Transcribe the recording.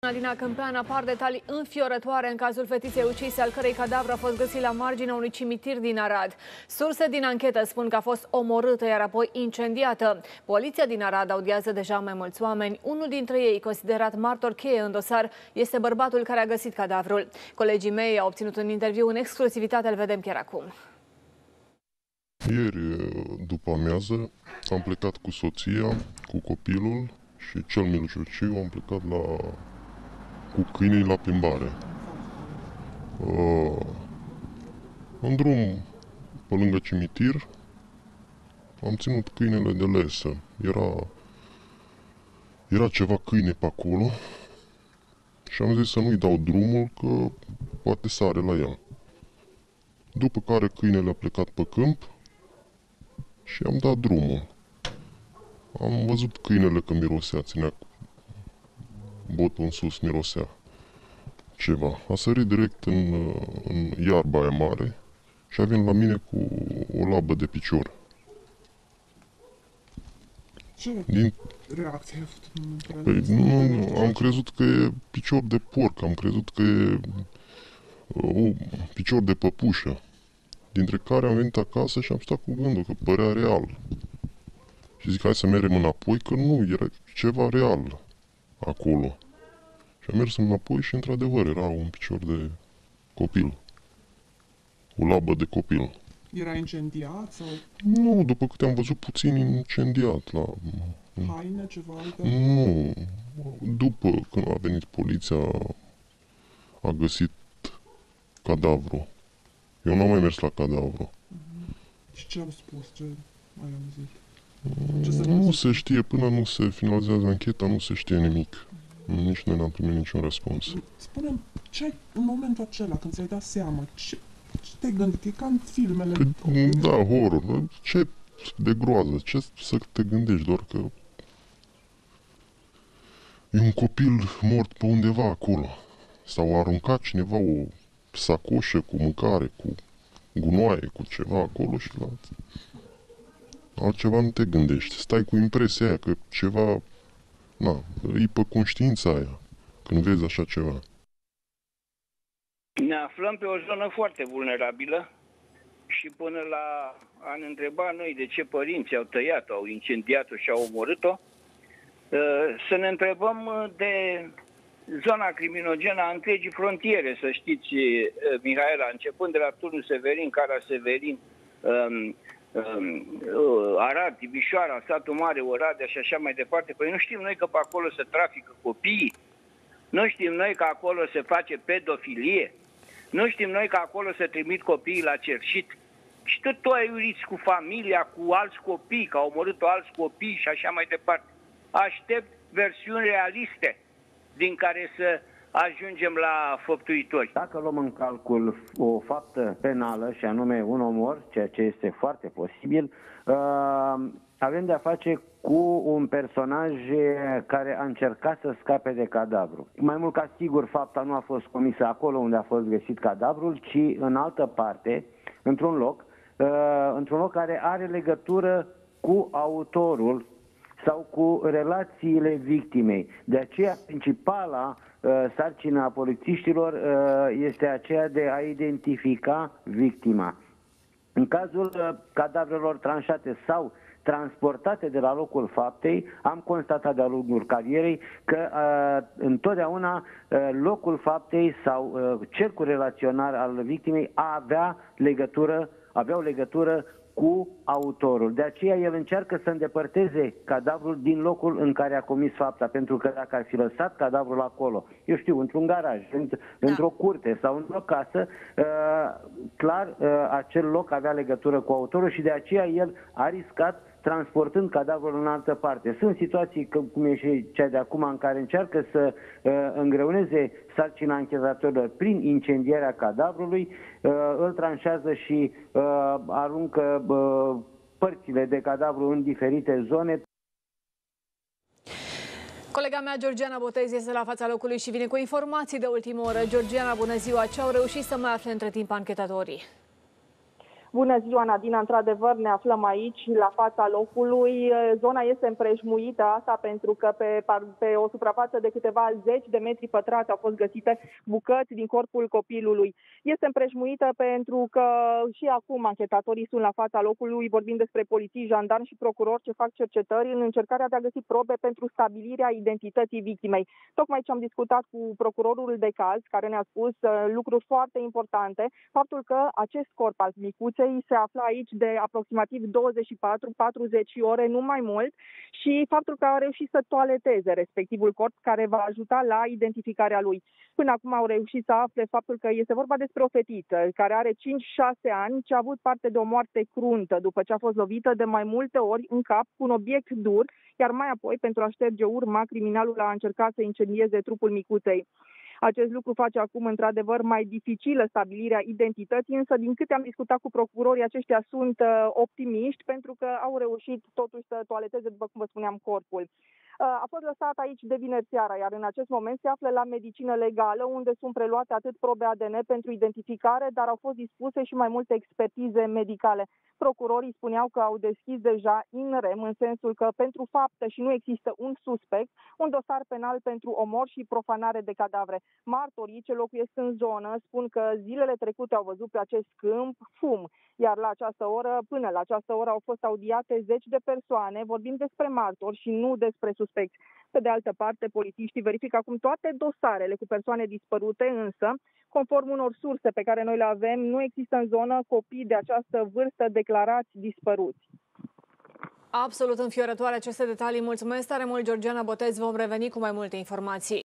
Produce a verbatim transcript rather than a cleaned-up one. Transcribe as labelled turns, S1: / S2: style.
S1: Nadina Câmpean apar detalii înfiorătoare în cazul fetiței ucise, al cărei cadavru a fost găsit la marginea unui cimitir din Arad. Surse din anchetă spun că a fost omorâtă, iar apoi incendiată. Poliția din Arad audiază deja mai mulți oameni. Unul dintre ei, considerat martor cheie în dosar, este bărbatul care a găsit cadavrul. Colegii mei au obținut un interviu în exclusivitate, îl vedem chiar acum.
S2: Ieri, după amiază, am plecat cu soția, cu copilul și cel mijlociu, am plecat la, cu câinii la plimbare. Uh, în drum, pe lângă cimitir, am ținut câinele de lesă. Era, era ceva câine pe acolo și am zis să nu-i dau drumul, că poate sare la el. După care câinele a plecat pe câmp și am dat drumul. Am văzut câinele că mirosea, ținea botul în sus, mirosea ceva. A sărit direct în, în iarba aia mare și a venit la mine cu o labă de picior.
S3: Ce
S2: Din...
S3: reacție ai avut în momentul ăla?
S2: Păi, nu, nu, am crezut că e picior de porc, am crezut că e o, picior de păpușă. Dintre care am venit acasă și am stat cu gândul că părea real. Și zic, hai să mergem înapoi, că nu, era ceva real acolo. Și am mers înapoi și, într-adevăr, era un picior de copil. O labă de copil.
S3: Era incendiat sau
S2: Nu, după câte am văzut, puțin incendiat. La...
S3: haine, ceva altă?
S2: Nu. După când a venit poliția, a găsit cadavru. Eu n-am mai mers la cadavru.
S3: Uh-huh. Și ce au spus? Ce mai am zis?
S2: Nu se știe, până nu se finalizează ancheta, nu se știe nimic. Nici noi n-am primit niciun răspuns.
S3: Spune-mi, ce ai în momentul acela, când ți-ai dat seama, ce, ce te-ai gândit? E ca în filmele...
S2: Că, da, horror. Ce de groază? Ce să te gândești? Doar că e un copil mort pe undeva acolo. Sau a aruncat cineva o sacoșă cu mâncare, cu gunoaie, cu ceva acolo și la... altceva nu te gândești. Stai cu impresia aia că ceva, na, e pe conștiința aia când vezi așa ceva.
S4: Ne aflăm pe o zonă foarte vulnerabilă și până la a ne întreba noi de ce părinți au tăiat-o, au incendiat-o și au omorât-o, să ne întrebăm de zona criminogenă a întregii frontiere, să știți, Mihaela, începând de la Turnul Severin, Cara Severin, Arad, Timișoara, Satul Mare, Oradea și așa mai departe. Păi nu știm noi că pe acolo se trafică copiii? Nu știm noi că acolo se face pedofilie? Nu știm noi că acolo se trimit copiii la cerșit? Și tot tu ai urit cu familia, cu alți copii, că au omorât alți copii și așa mai departe. Aștept versiuni realiste din care să ajungem la făptuitori.
S5: Dacă luăm în calcul o faptă penală, și anume un omor, ceea ce este foarte posibil, avem de-a face cu un personaj care a încercat să scape de cadavru. Mai mult ca sigur, fapta nu a fost comisă acolo unde a fost găsit cadavrul, ci în altă parte, într-un loc, într-un loc care are legătură cu autorul sau cu relațiile victimei. De aceea, principala uh, sarcină a polițiștilor uh, este aceea de a identifica victima. În cazul uh, cadavrelor tranșate sau transportate de la locul faptei, am constatat de-a lungul carierei că uh, întotdeauna uh, locul faptei sau uh, cercul relaționar al victimei avea legătură, aveau legătură cu autorul. De aceea el încearcă să îndepărteze cadavrul din locul în care a comis fapta, pentru că dacă ar fi lăsat cadavrul acolo, eu știu, într-un garaj, într- da. într-o curte sau într-o casă, uh, clar, uh, acel loc avea legătură cu autorul și de aceea el a riscat transportând cadavrul în altă parte. Sunt situații, cum e și cea de acum, în care încearcă să uh, îngreuneze sarcina anchetatorilor prin incendierea cadavrului, uh, îl tranșează și uh, aruncă uh, părțile de cadavru în diferite zone.
S1: Colega mea, Georgiana Botez, este la fața locului și vine cu informații de ultimă oră. Georgiana, bună ziua! Ce au reușit să mai afle între timp anchetatorii?
S6: Bună ziua, Nadina. Într-adevăr, ne aflăm aici, la fața locului. Zona este împrejmuită, asta pentru că pe, pe o suprafață de câteva zeci de metri pătrați au fost găsite bucăți din corpul copilului. Este împrejmuită pentru că și acum anchetatorii sunt la fața locului, vorbind despre polițiști, jandarmi și procurori ce fac cercetări în încercarea de a găsi probe pentru stabilirea identității victimei. Tocmai ce am discutat cu procurorul de caz, care ne-a spus lucruri foarte importante, faptul că acest corp al micuței se află aici de aproximativ douăzeci și patru patruzeci ore, nu mai mult, și faptul că au reușit să toaleteze respectivul corp, care va ajuta la identificarea lui. Până acum au reușit să afle faptul că este vorba despre o fetiță care are cinci șase ani, ce a avut parte de o moarte cruntă după ce a fost lovită de mai multe ori în cap cu un obiect dur, iar mai apoi, pentru a șterge urma, criminalul a încercat să incendieze trupul micuței. Acest lucru face acum, într-adevăr, mai dificilă stabilirea identității, însă, din câte am discutat cu procurorii, aceștia sunt uh, optimiști pentru că au reușit totuși să toaleteze, după cum vă spuneam, corpul. A fost lăsat aici de vineri seara, iar în acest moment se află la medicină legală, unde sunt preluate atât probe A D N pentru identificare, dar au fost dispuse și mai multe expertize medicale. Procurorii spuneau că au deschis deja in rem, în sensul că pentru faptă și nu există un suspect, un dosar penal pentru omor și profanare de cadavre. Martorii ce locuiesc în zonă spun că zilele trecute au văzut pe acest câmp fum, iar la această oră, până la această oră au fost audiate zeci de persoane, vorbim despre martori și nu despre suspecți. Pe de altă parte, polițiștii verifică acum toate dosarele cu persoane dispărute, însă, conform unor surse pe care noi le avem, nu există în zonă copii de această vârstă declarați dispăruți.
S1: Absolut înfiorătoare aceste detalii. Mulțumesc tare mult, Georgiana Botez. Vom reveni cu mai multe informații.